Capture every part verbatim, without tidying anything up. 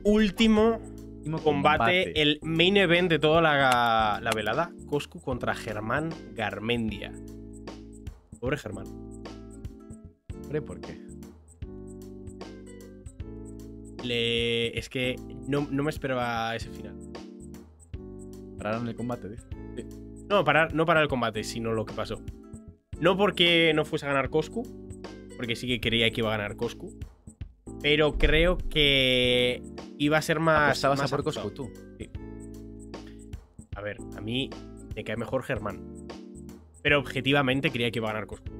último, Último combate, combate. el main event de toda la, la velada. Coscu contra Germán Garmendia. Pobre Germán. Hombre, ¿por qué? Le... Es que no, no me esperaba ese final. Pararon el combate, dice. No, parar, no para el combate, sino lo que pasó. No porque no fuese a ganar Coscu, porque sí que creía que iba a ganar Coscu. Pero creo que iba a ser más. Apostabas más a por ajustado. Coscu tú. Sí. A ver, a mí me cae mejor Germán. Pero objetivamente creía que iba a ganar Coscu.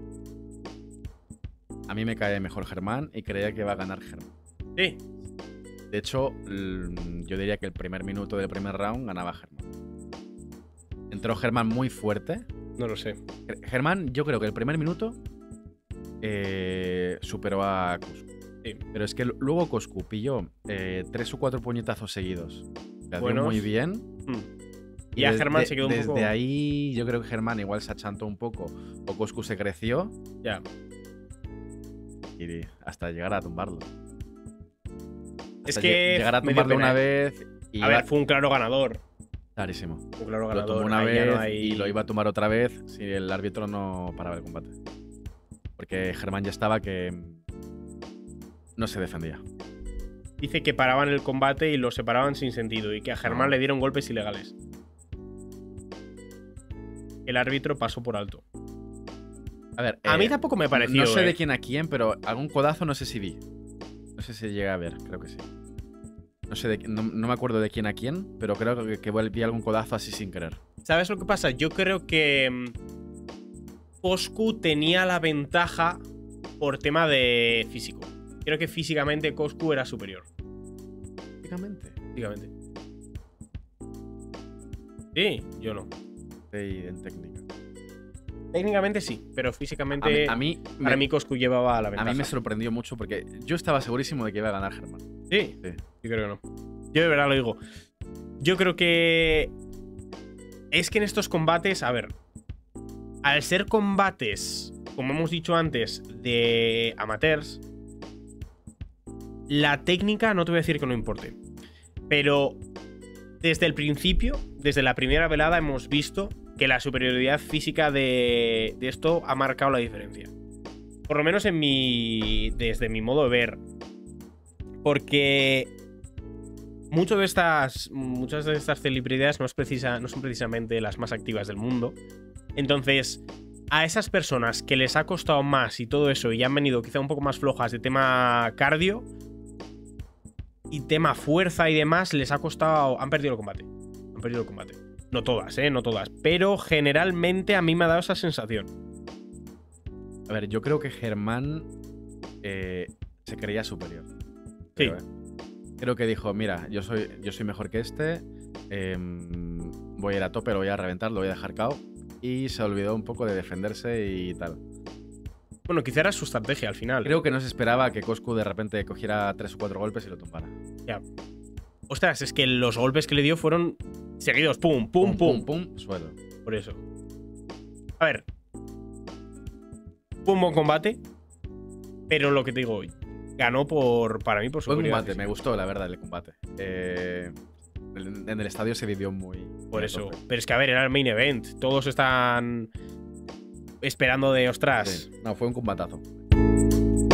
A mí me cae mejor Germán y creía que iba a ganar Germán. Sí. De hecho, l- yo diría que el primer minuto del primer round ganaba Germán. Entró Germán muy fuerte. No lo sé. Ger- Germán, yo creo que el primer minuto eh, superó a Coscu. Sí. Pero es que l- luego Coscu pilló eh, tres o cuatro puñetazos seguidos. Le dio Buenos. muy bien. Hmm. Y Ya des- Germán de- se quedó un desde poco. ahí yo creo que Germán igual se achantó un poco o Coscu se creció Ya. y hasta llegar a tumbarlo. Es Hasta que lle- llegar a me dio tumbarlo pena, una ¿eh? vez y A ver, fue un claro ganador. clarísimo. Un claro Lo ganador. tomó una Ahí ya vez no hay- y lo iba a tomar otra vez si el árbitro no paraba el combate. Porque Germán ya estaba que no se defendía. Dice que paraban el combate y lo separaban sin sentido. Y que a Germán No. le dieron golpes ilegales. El árbitro pasó por alto. A ver, A eh, mí tampoco me pareció. no sé eh. de quién a quién, pero algún codazo no sé si vi. No sé si llegué a ver, creo que sí. No sé, de, qui- no, no me acuerdo de quién a quién, pero creo que, que vi algún codazo así sin querer. ¿Sabes lo que pasa? Yo creo que mm, Coscu tenía la ventaja por tema de físico. Creo que físicamente Coscu era superior. Prácticamente. Físicamente. Sí, yo no. Sí, en técnica. Técnicamente sí, pero A físicamente mí, a mí, para me, mí Coscu llevaba la a ventaja. mí me sorprendió mucho porque yo estaba segurísimo de que iba a ganar Germán. Sí, Sí. yo creo que no. Yo de verdad lo digo. Yo creo que es que en estos combates, a ver, al ser combates, como hemos dicho antes, de amateurs, la técnica no te voy a decir que no importe, pero desde el principio, desde la primera velada, hemos visto que la superioridad física de, de esto ha marcado la diferencia. Por lo menos en mi, desde mi modo de ver. Porque mucho de estas, muchas de estas celebridades no, es precisa, no son precisamente las más activas del mundo. Entonces, a esas personas que les ha costado más y todo eso y han venido quizá un poco más flojas de tema cardio y tema fuerza y demás, les ha costado... Han perdido el combate. Han perdido el combate. No todas, ¿eh? No todas. Pero generalmente a mí me ha dado esa sensación. A ver, yo creo que Germán eh, se creía superior. Sí. Creo, ¿eh? Creo que dijo, mira, yo soy, yo soy mejor que este, eh, voy a ir a tope, lo voy a reventar, lo voy a dejar cao. Y se olvidó un poco de defenderse y tal. Bueno, quizá era su estrategia al final. Creo que no se esperaba que Coscu de repente cogiera tres o cuatro golpes y lo tumbara. Ya. Ostras, es que los golpes que le dio fueron seguidos. Pum, pum, pum. pum, pum, suelo. Por eso. A ver. Fue un buen combate. Pero lo que te digo, ganó por, para mí por Buen superioridad combate, física. me gustó la verdad el combate. Eh, en en el estadio se vivió muy... Por muy a eso. tope. Pero es que, a ver, era el main event. Todos están esperando de ostras. Sí. No, fue un combatazo.